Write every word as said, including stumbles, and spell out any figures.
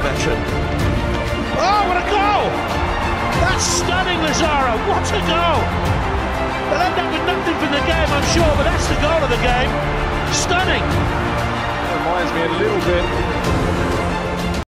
veteran. Oh, what a goal! That's stunning, Lazaro. What a goal! They'll end up with nothing from the game, I'm sure, but that's the goal of the game. Stunning. Reminds me a little bit of